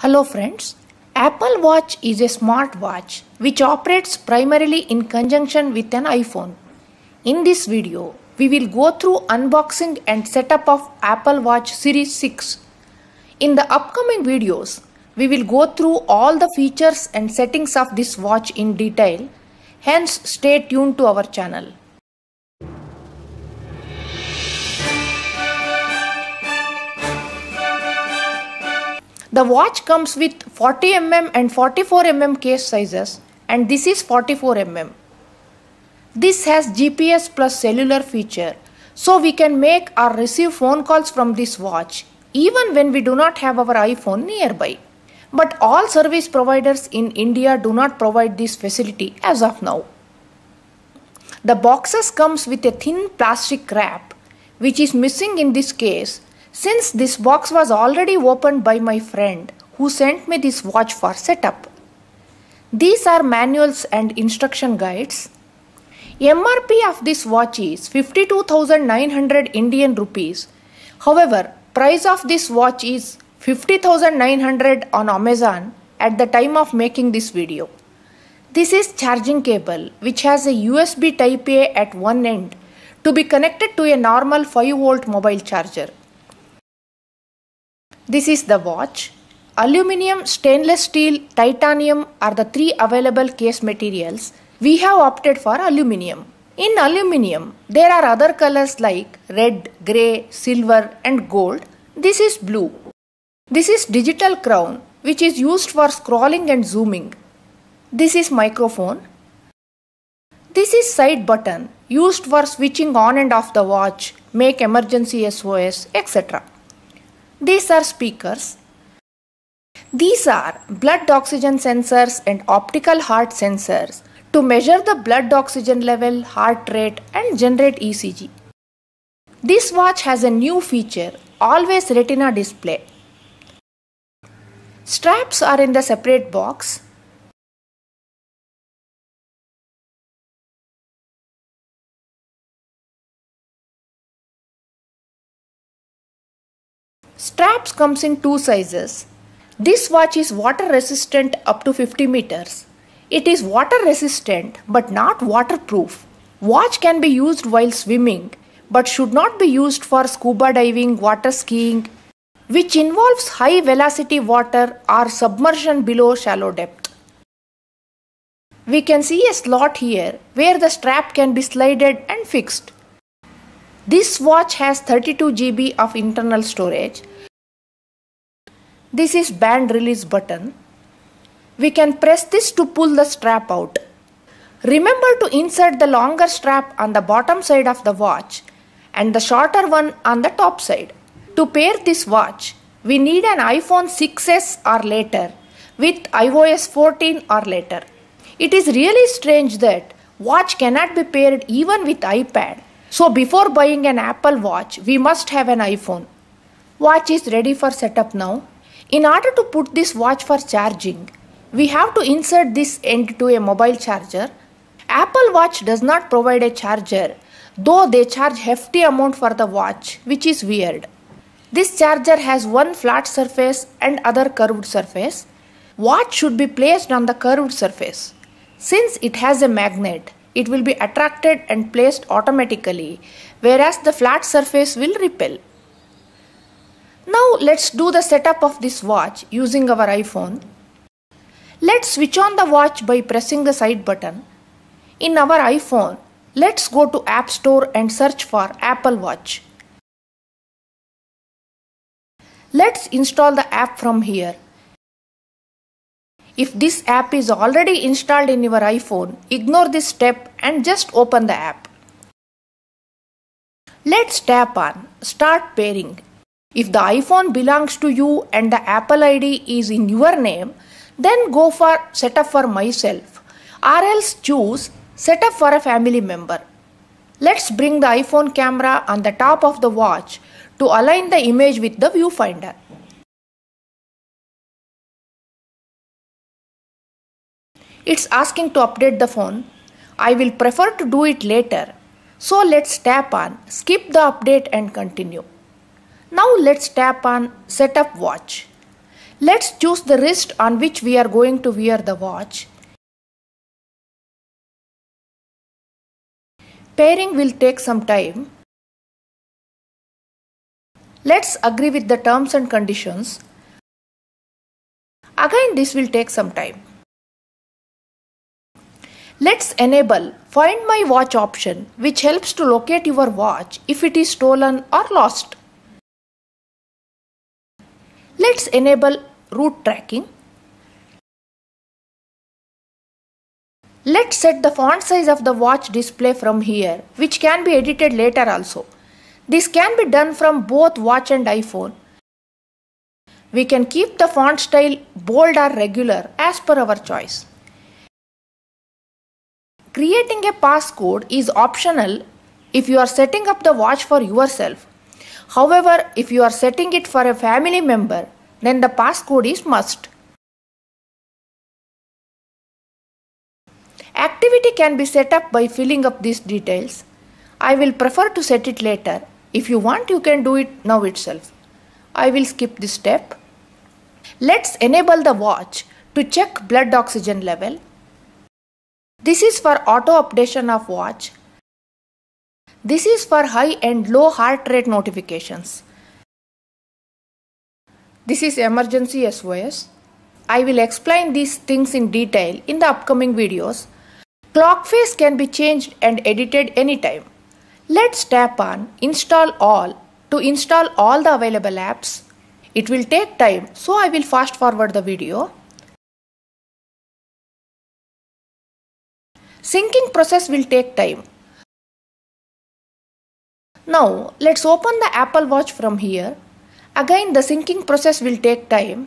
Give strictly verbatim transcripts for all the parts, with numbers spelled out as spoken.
Hello friends, Apple Watch is a smartwatch which operates primarily in conjunction with an iPhone. In this video, we will go through unboxing and setup of Apple Watch Series six. In the upcoming videos, we will go through all the features and settings of this watch in detail, hence stay tuned to our channel. The watch comes with forty millimeter and forty-four millimeter case sizes, and this is forty-four millimeter. This has G P S plus cellular feature, so we can make or receive phone calls from this watch even when we do not have our iPhone nearby. But all service providers in India do not provide this facility as of now. The boxes comes with a thin plastic wrap which is missing in this case, since this box was already opened by my friend who sent me this watch for setup. These are manuals and instruction guides. M R P of this watch is fifty-two thousand nine hundred Indian rupees. However, price of this watch is fifty thousand nine hundred on Amazon at the time of making this video. This is charging cable which has a U S B Type A at one end to be connected to a normal five volt mobile charger. This is the watch. Aluminium, stainless steel, titanium are the three available case materials. We have opted for aluminium. In aluminium, there are other colors like red, grey, silver and gold. This is blue. This is digital crown which is used for scrolling and zooming. This is microphone. This is side button used for switching on and off the watch, make emergency S O S, et cetera. These are speakers. These are blood oxygen sensors and optical heart sensors to measure the blood oxygen level, heart rate and generate E C G. This watch has a new feature, always retina display. Straps are in the separate box. Straps comes in two sizes. This watch is water resistant up to fifty meters. It is water resistant but not waterproof. Watch can be used while swimming but should not be used for scuba diving, water skiing, which involves high velocity water or submersion below shallow depth. We can see a slot here where the strap can be slided and fixed. This watch has thirty-two gigabytes of internal storage. This is band release button. We can press this to pull the strap out. Remember to insert the longer strap on the bottom side of the watch and the shorter one on the top side. To pair this watch, we need an iPhone six S or later with i O S fourteen or later. It is really strange that watch cannot be paired even with iPad. So before buying an Apple Watch, we must have an iPhone. Watch is ready for setup now. In order to put this watch for charging, we have to insert this end to a mobile charger. Apple Watch does not provide a charger, though they charge hefty amount for the watch, which is weird. This charger has one flat surface and other curved surface. Watch should be placed on the curved surface. Since it has a magnet, it will be attracted and placed automatically, whereas the flat surface will repel. Now let's do the setup of this watch using our iPhone. Let's switch on the watch by pressing the side button. In our iPhone, let's go to App Store and search for Apple Watch. Let's install the app from here. If this app is already installed in your iPhone, ignore this step and just open the app. Let's tap on Start Pairing. If the iPhone belongs to you and the Apple I D is in your name, then go for Setup for myself or else choose Setup for a family member. Let's bring the iPhone camera on the top of the watch to align the image with the viewfinder. It's asking to update the phone. I will prefer to do it later. So let's tap on Skip the update and continue. Now let's tap on Setup Watch. Let's choose the wrist on which we are going to wear the watch. Pairing will take some time. Let's agree with the terms and conditions. Again, this will take some time. Let's enable Find My Watch option, which helps to locate your watch if it is stolen or lost. Let's enable route tracking. Let's set the font size of the watch display from here, which can be edited later also. This can be done from both watch and iPhone. We can keep the font style bold or regular as per our choice. Creating a passcode is optional if you are setting up the watch for yourself. However, if you are setting it for a family member, then the passcode is must. Activity can be set up by filling up these details. I will prefer to set it later. If you want, you can do it now itself. I will skip this step. Let's enable the watch to check blood oxygen level. This is for auto updation of watch. This is for high and low heart rate notifications. This is emergency S O S. I will explain these things in detail in the upcoming videos. Clock face can be changed and edited anytime. Let's tap on Install All to install all the available apps. It will take time, so I will fast forward the video. Syncing process will take time. Now let's open the Apple Watch from here. Again, the syncing process will take time.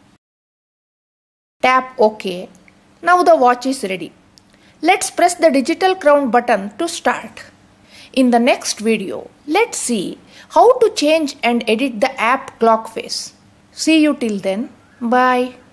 Tap OK. Now the watch is ready. Let's press the digital crown button to start. In the next video, let's see how to change and edit the app clock face. See you till then. Bye.